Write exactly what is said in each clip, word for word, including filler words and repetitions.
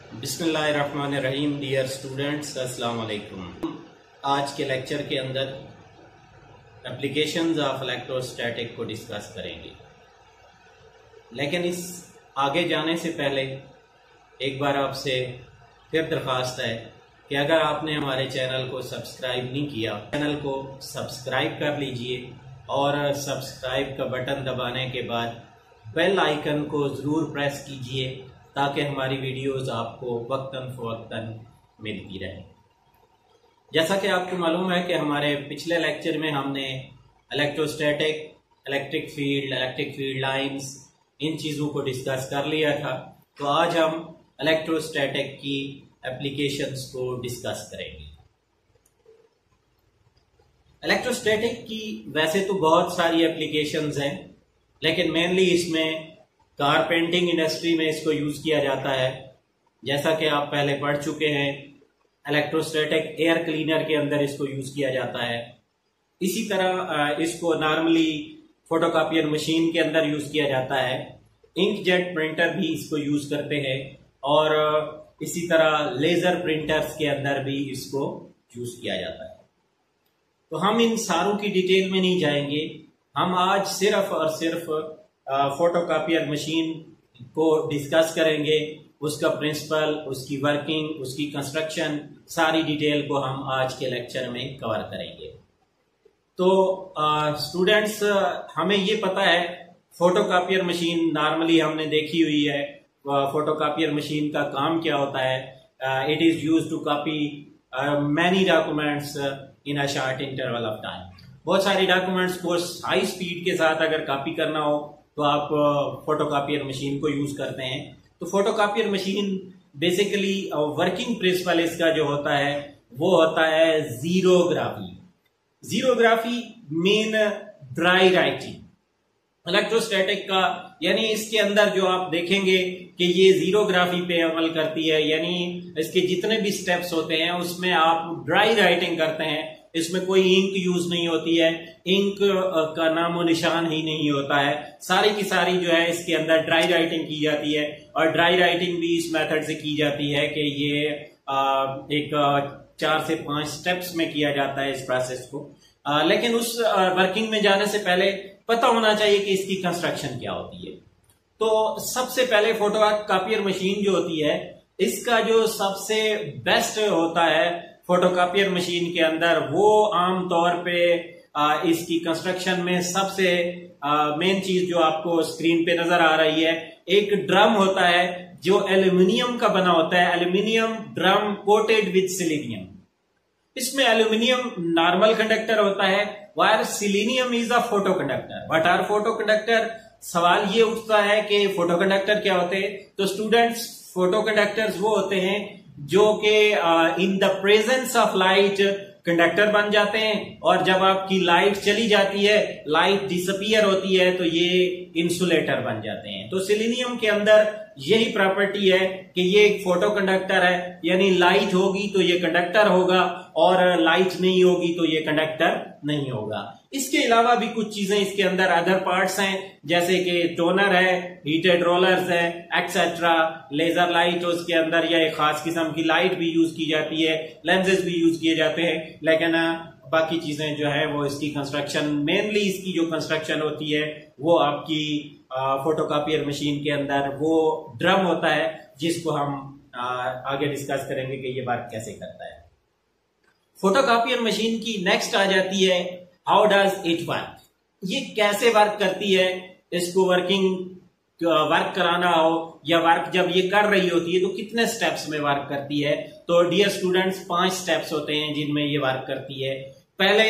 बिस्मिल्लाहिर्रहमानिर्रहीम। Dear students, अस्सलाम वालेकुम। आज के लेक्चर के अंदर एप्लीकेशंस ऑफ इलेक्ट्रोस्टैटिक को डिस्कस करेंगे, लेकिन इस आगे जाने से पहले एक बार आपसे फिर दरख्वास्त है कि अगर आपने हमारे चैनल को सब्सक्राइब नहीं किया, चैनल को सब्सक्राइब कर लीजिए और सब्सक्राइब का बटन दबाने के बाद बेल आइकन को ज़रूर प्रेस कीजिए ताकि हमारी वीडियोस आपको वक्तन फ़वक्तन मिलती रहे। जैसा कि आपको मालूम है कि हमारे पिछले लेक्चर में हमने electrostatic, electric field, electric field lines, इन चीज़ों को डिस्कस कर लिया था। तो आज हम इलेक्ट्रोस्टैटिक की एप्लीकेशंस को डिस्कस करेंगे। इलेक्ट्रोस्टैटिक की वैसे तो बहुत सारी एप्लीकेशंस हैं, लेकिन मेनली इसमें कारपेंटिंग इंडस्ट्री में इसको यूज किया जाता है। जैसा कि आप पहले पढ़ चुके हैं, इलेक्ट्रोस्टैटिक एयर क्लीनर के अंदर इसको यूज किया जाता है। इसी तरह इसको नॉर्मली फोटोकॉपियर मशीन के अंदर यूज किया जाता है। इंकजेट प्रिंटर भी इसको यूज करते हैं और इसी तरह लेजर प्रिंटर्स के अंदर भी इसको यूज किया जाता है। तो हम इन सारों की डिटेल में नहीं जाएंगे। हम आज सिर्फ और सिर्फ फोटोकॉपियर मशीन को डिस्कस करेंगे, उसका प्रिंसिपल, उसकी वर्किंग, उसकी कंस्ट्रक्शन, सारी डिटेल को हम आज के लेक्चर में कवर करेंगे। तो स्टूडेंट्स, हमें ये पता है फोटोकॉपियर मशीन नॉर्मली हमने देखी हुई है। फोटोकॉपियर मशीन का काम क्या होता है? It is used to copy many documents in a short interval of time. बहुत सारी डॉक्यूमेंट्स को हाई स्पीड के साथ अगर कॉपी करना हो तो आप फोटोकॉपियर मशीन को यूज करते हैं। तो photocopier machine basically working principle इसका जो होता है वो होता है xerography. Xerography mean dry writing. Electrostatic का यानी इसके अंदर जो आप देखेंगे कि ये जीरोग्राफी पे अमल करती है, यानी इसके जितने भी स्टेप्स होते हैं उसमें आप ड्राई राइटिंग करते हैं। इसमें कोई इंक यूज नहीं होती है, इंक का नामो निशान ही नहीं होता है। सारी की सारी जो है इसके अंदर ड्राई राइटिंग की जाती है और ड्राई राइटिंग भी इस मेथड से की जाती है कि ये एक चार से पांच स्टेप्स में किया जाता है इस प्रोसेस को। लेकिन उस वर्किंग में जाने से पहले पता होना चाहिए कि इसकी कंस्ट्रक्शन क्या होती है। तो सबसे पहले फोटोकॉपियर मशीन जो होती है, इसका जो सबसे बेस्ट होता है फोटोकॉपियर मशीन के अंदर, वो आमतौर पे आ, इसकी कंस्ट्रक्शन में सबसे मेन चीज जो आपको स्क्रीन पे नजर आ रही है, एक ड्रम होता है जो एल्यूमिनियम का बना होता है। Aluminium drum coated with selenium. इसमें एल्यूमिनियम नॉर्मल कंडक्टर होता है, whereas selenium is a photo conductor. What are photo conductor? सवाल ये उठता है कि फोटो कंडक्टर क्या होते हैं। तो स्टूडेंट्स, फोटो कंडक्टर्स वो होते हैं जो कि in the presence of light conductor बन जाते हैं, और जब आपकी लाइट चली जाती है, लाइट डिसअपियर होती है, तो ये इंसुलेटर बन जाते हैं। तो सिलीनियम के अंदर यही प्रॉपर्टी है कि ये एक फोटो कंडक्टर है, यानी लाइट होगी तो ये कंडक्टर होगा और लाइट नहीं होगी तो ये कंडक्टर नहीं होगा। इसके अलावा भी कुछ चीजें इसके अंदर अदर पार्ट्स हैं, जैसे कि टोनर है, हीटेड रोलर्स है, एक्सेट्रा। लेजर लाइट उसके अंदर या एक खास किस्म की लाइट भी यूज की जाती है, लेंसेज भी यूज किए जाते हैं। लेकिन बाकी चीजें जो है वो इसकी कंस्ट्रक्शन, मेनली इसकी जो कंस्ट्रक्शन होती है वो आपकी फोटोकॉपियर मशीन के अंदर वो ड्रम होता है, जिसको हम आ, आगे डिस्कस करेंगे कि ये बात कैसे करता है। फोटोकॉपियर मशीन की नेक्स्ट आ जाती है हाउ डज इट वर्क। ये कैसे वर्क करती है? इसको वर्किंग वर्क कराना हो या वर्क जब ये कर रही होती है तो कितने स्टेप्स में वर्क करती है? तो डियर स्टूडेंट्स, पांच स्टेप्स होते हैं जिनमें ये वर्क करती है। पहले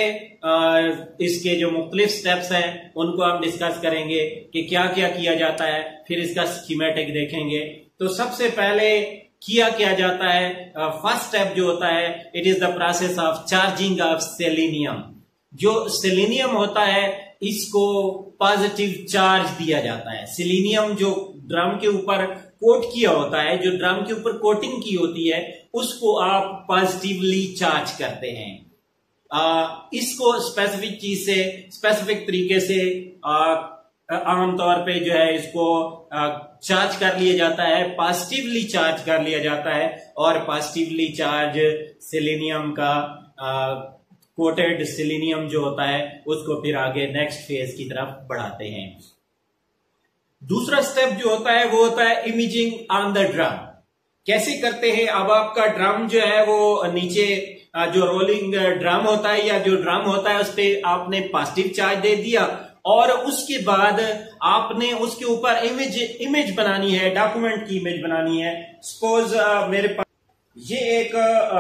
इसके जो मुख्तलिफ स्टेप्स हैं उनको हम डिस्कस करेंगे कि क्या क्या किया जाता है, फिर इसका स्कीमेटिक देखेंगे। तो सबसे पहले किया क्या जाता है, फर्स्ट स्टेप जो होता है, it is the process of charging of selenium. जो सेलेनियम होता है इसको पॉजिटिव चार्ज दिया जाता है। सेलेनियम जो ड्रम के ऊपर कोट किया होता है, जो ड्रम के ऊपर कोटिंग की होती है, उसको आप पॉजिटिवली चार्ज करते हैं। आ, इसको स्पेसिफिक चीज से, स्पेसिफिक तरीके से आमतौर पे जो है इसको चार्ज कर लिया जाता है, पॉजिटिवली चार्ज कर लिया जाता है और पॉजिटिवली चार्ज सेलेनियम का कोटेड सेलेनियम जो होता है उसको फिर आगे नेक्स्ट फेज की तरफ बढ़ाते हैं। दूसरा स्टेप जो होता है वो होता है इमेजिंग ऑन द ड्रम। कैसे करते हैं? अब आपका ड्रम जो है वो नीचे जो रोलिंग ड्रम होता है या जो ड्रम होता है उस पर आपने पॉजिटिव चार्ज दे दिया और उसके बाद आपने उसके ऊपर इमेज इमेज बनानी है, डॉक्यूमेंट की इमेज बनानी है। सपोज मेरे पास ये एक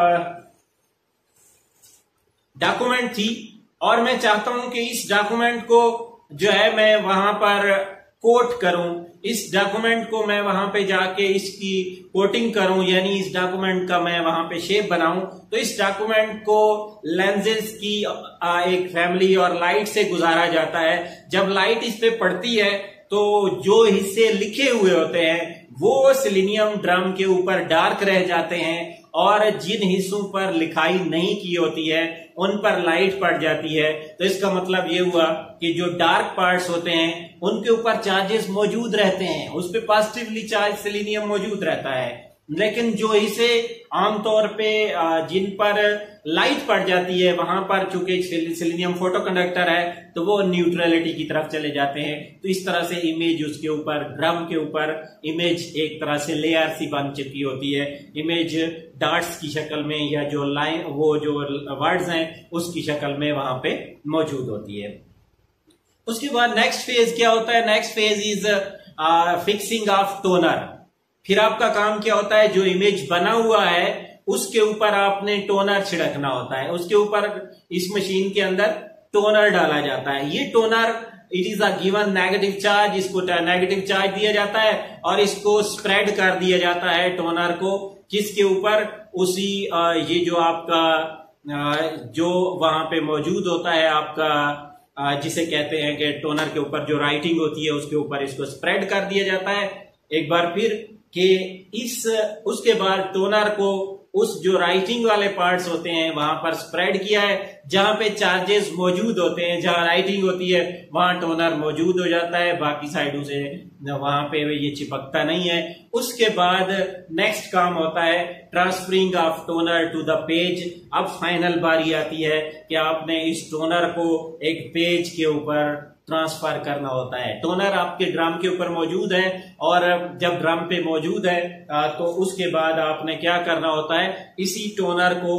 डॉक्यूमेंट थी और मैं चाहता हूं कि इस डॉक्यूमेंट को जो है मैं वहां पर कोट करूं, इस डॉक्यूमेंट को मैं वहां पे जाके इसकी कोटिंग करूं, यानी इस डॉक्यूमेंट का मैं वहां पे शेप बनाऊं। तो इस डॉक्यूमेंट को लेंसेज की एक फैमिली और लाइट से गुजारा जाता है। जब लाइट इस पे पड़ती है तो जो हिस्से लिखे हुए होते हैं वो सेलेनियम ड्रम के ऊपर डार्क रह जाते हैं और जिन हिस्सों पर लिखाई नहीं की होती है उन पर लाइट पड़ जाती है। तो इसका मतलब ये हुआ कि जो डार्क पार्ट्स होते हैं उनके ऊपर चार्जेस मौजूद रहते हैं, उस पर पॉजिटिवली चार्ज सेलेनियम मौजूद रहता है। लेकिन जो हिस्से आमतौर पे जिन पर लाइट पड़ जाती है वहां पर चूंकि सेलेनियम फोटो कंडक्टर है तो वो न्यूट्रलिटी की तरफ चले जाते हैं। तो इस तरह से इमेज उसके ऊपर, ड्रम के ऊपर इमेज एक तरह से लेयर सी बन चुकी होती है। इमेज डॉट्स की शक्ल में या जो लाइन वो जो वर्ड्स हैं उसकी शक्ल में वहां पे मौजूद होती है। उसके बाद नेक्स्ट फेज क्या होता है? Next phase is fixing of toner. फिर आपका काम क्या होता है? जो इमेज बना हुआ है उसके ऊपर आपने टोनर छिड़कना होता है। उसके ऊपर इस मशीन के अंदर टोनर डाला जाता है। ये toner it is a given negative charge, इसको नेगेटिव चार्ज दिया जाता है और इसको स्प्रेड कर दिया जाता है टोनर को, किसके ऊपर? उसी ये जो आपका जो वहां पे मौजूद होता है आपका जिसे कहते हैं कि टोनर के ऊपर जो राइटिंग होती है उसके ऊपर इसको स्प्रेड कर दिया जाता है एक बार फिर कि इस उसके बाद टोनर को उस जो राइटिंग वाले पार्ट्स होते हैं वहां पर स्प्रेड किया है। जहां पे चार्जेस मौजूद होते हैं, जहां राइटिंग होती है वहां टोनर मौजूद हो जाता है, बाकी साइडों से वहां पे ये चिपकता नहीं है। उसके बाद नेक्स्ट काम होता है transferring of toner to the page. अब फाइनल बारी आती है कि आपने इस टोनर को एक पेज के ऊपर ट्रांसफर करना होता है। टोनर आपके ड्रम के ऊपर मौजूद है और जब ड्रम पे मौजूद है तो उसके बाद आपने क्या करना होता है? इसी टोनर को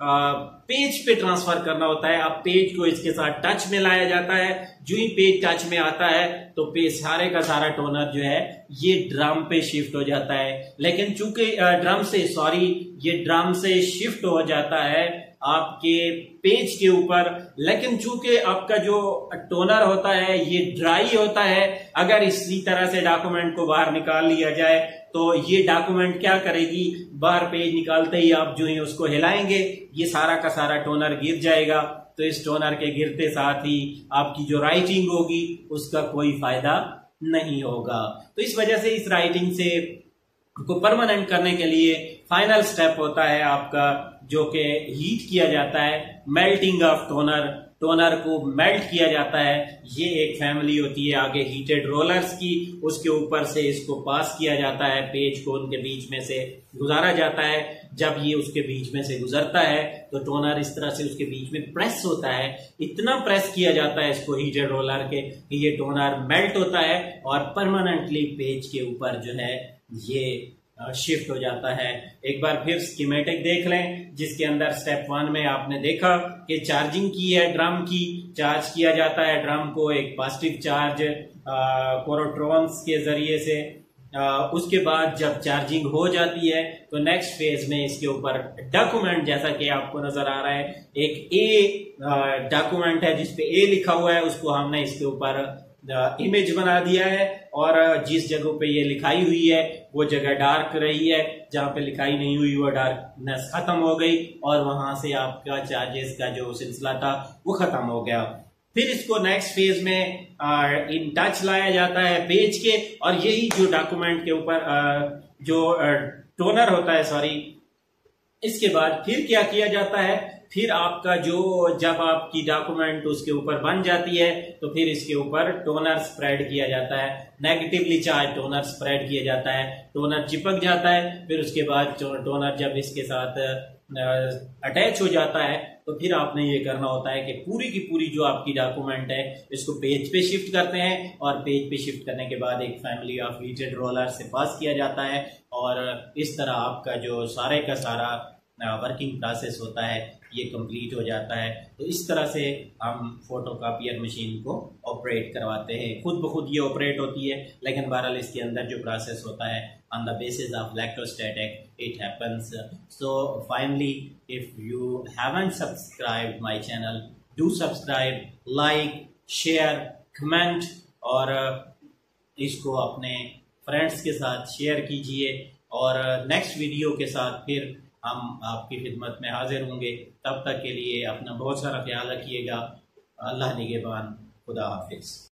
पेज पे ट्रांसफर करना होता है। अब पेज को इसके साथ टच में लाया जाता है। जो ही पेज टच में आता है तो पेज सारे का सारा टोनर जो है ये ड्रम पे शिफ्ट हो जाता है। लेकिन चूंकि ड्रम से सॉरी ये ड्रम से शिफ्ट हो जाता है आपके पेज के ऊपर, लेकिन चूंकि आपका जो टोनर होता है ये ड्राई होता है, अगर इसी तरह से डॉक्यूमेंट को बाहर निकाल लिया जाए तो ये डॉक्यूमेंट क्या करेगी? बाहर पेज निकालते ही आप जो ही उसको हिलाएंगे ये सारा का सारा टोनर गिर जाएगा। तो इस टोनर के गिरते साथ ही आपकी जो राइटिंग होगी उसका कोई फायदा नहीं होगा। तो इस वजह से इस राइटिंग से को परमानेंट करने के लिए फाइनल स्टेप होता है आपका जो कि हीट किया जाता है, मेल्टिंग ऑफ टोनर। टोनर को मेल्ट किया जाता है। ये एक फैमिली होती है आगे हीटेड रोलर्स की, उसके ऊपर से इसको पास किया जाता है, पेज को उनके बीच में से गुजारा जाता है। जब ये उसके बीच में से गुजरता है तो टोनर इस तरह से उसके बीच में प्रेस होता है, इतना प्रेस किया जाता है इसको हीटेड रोलर के कि ये टोनर मेल्ट होता है और परमानेंटली पेज के ऊपर जो है ये शिफ्ट हो जाता है। एक बार फिर स्कीमेटिक देख लें जिसके अंदर स्टेप वन में आपने देखा कि चार्जिंग की है, ड्रम की चार्ज किया जाता है ड्रम को एक पॉजिटिव चार्ज कोरोट्रॉन्स के जरिए से। आ, उसके बाद जब चार्जिंग हो जाती है तो नेक्स्ट फेज में इसके ऊपर डॉक्यूमेंट, जैसा कि आपको नजर आ रहा है एक ए डॉक्यूमेंट है जिसपे ए लिखा हुआ है, उसको हमने इसके ऊपर इमेज बना दिया है और जिस जगह पे ये लिखाई हुई है वो जगह डार्क रही है, जहां पे लिखाई नहीं हुई वो डार्कनेस खत्म हो गई और वहां से आपका चार्जेस का जो सिलसिला था वो खत्म हो गया। फिर इसको नेक्स्ट फेज में इन टच लाया जाता है पेज के और यही जो डॉक्यूमेंट के ऊपर जो टोनर होता है सॉरी इसके बाद फिर क्या किया जाता है फिर आपका जो जब आपकी डॉक्यूमेंट उसके ऊपर बन जाती है तो फिर इसके ऊपर टोनर स्प्रेड किया जाता है, नेगेटिवली चार्ज टोनर स्प्रेड किया जाता है, टोनर चिपक जाता है। फिर उसके बाद टोनर जब इसके साथ अटैच हो जाता है तो फिर आपने ये करना होता है कि पूरी की पूरी जो आपकी डॉक्यूमेंट है इसको पेज पे शिफ्ट करते हैं, और पेज पे शिफ्ट करने के बाद एक फैमिली ऑफ हीटेड रोलर से पास किया जाता है, और इस तरह आपका जो सारे का सारा वर्किंग प्रोसेस होता है ये कंप्लीट हो जाता है। तो इस तरह से हम फोटोकॉपियर मशीन को ऑपरेट करवाते हैं। खुद ब खुद ये ऑपरेट होती है, लेकिन बहरहाल इसके अंदर जो प्रोसेस होता है on the basis of electrostatic it happens. So finally, if you haven't subscribed my channel, do subscribe, like, share, comment, और इसको अपने फ्रेंड्स के साथ शेयर कीजिए। और नेक्स्ट वीडियो के साथ फिर हम आपकी खिदमत में हाजिर होंगे। तब तक के लिए अपना बहुत सारा ख्याल रखिएगा। अल्लाह निगहबान, खुदा हाफिज।